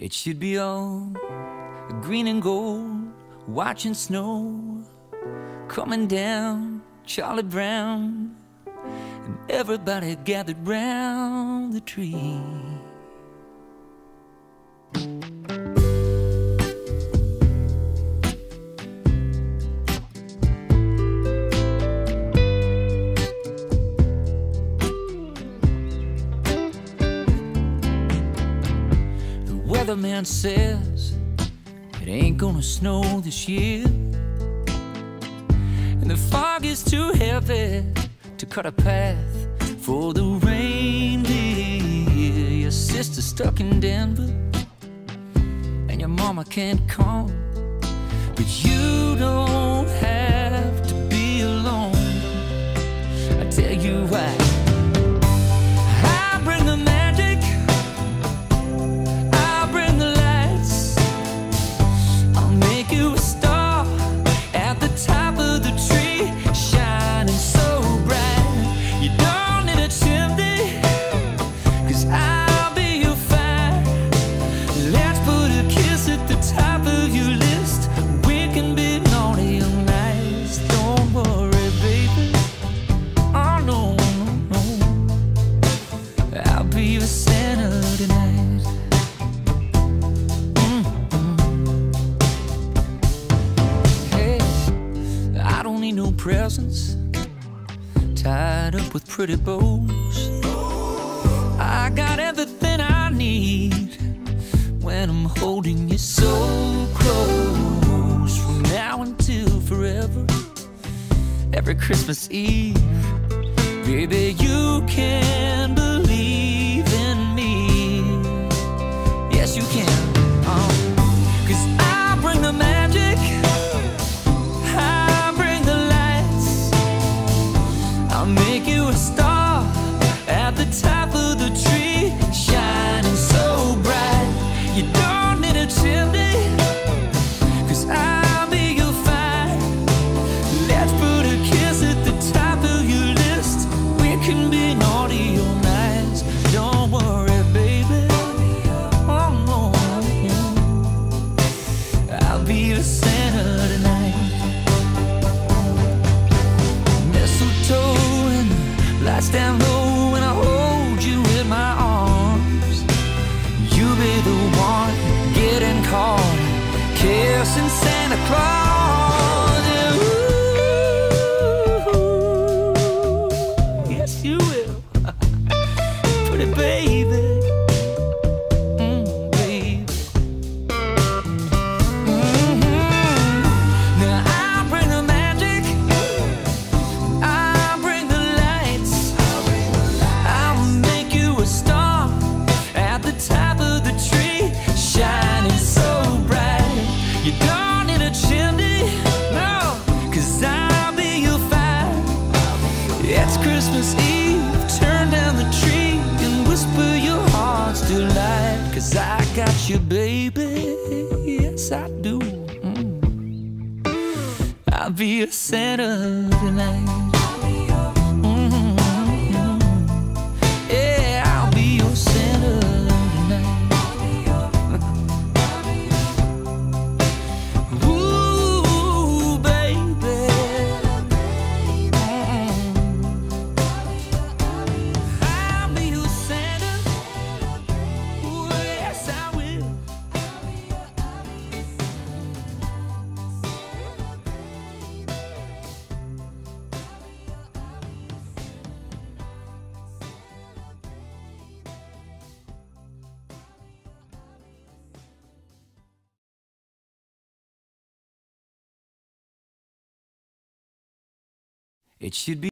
It should be all green and gold, watching snow coming down Charlie Brown, and everybody gathered round the tree. The weatherman says it ain't gonna snow this year, and the fog is too heavy to cut a path for the reindeer. Your sister's stuck in Denver, and your mama can't come, but you don't have to be alone. I tell you why. I bring the magic, I bring the lights, I'll make you a star at the top of the tree, shining so bright you don't need a chimney, 'cause I'll be your fire. Let's put a kiss at the top of your list. We can be naughty or nice. Don't worry, baby. Oh no, no, no. I'll be your Santa tonight. Hey, I don't need no presents tied up with pretty bows. I got everything I need when I'm holding you so close. From now until forever, every Christmas Eve, baby, you can believe in me. Yes, you can. 'Cause I bring the magic, I bring the lights, I'll make you a star at the top of the tree, shining so bright you don't need a chimney, 'cause I'll be your fire. Let's put a kiss at the top of your list. We can be naughty or nice. Don't worry, baby. Oh no, I'll be your Santa tonight. Mistletoe and lights down low when I hold you in my arms. You be the one getting caught kissing Santa Claus. Yeah, ooh, yes you will. Pretty baby. Baby. Now I bring the magic, I bring the lights, I'll make you a star at the top of the tree, shining so bright you don't need a chimney, no, 'cause I'll be your fire. It's Christmas Eve, turn down the tree and whisper your heart's delight, 'cause I got you, baby, yes I do. I'll be your Santa tonight. Yeah, I'll be your Santa tonight. Ooh, baby. I'll be your Santa. Ooh, yes, I will. It should be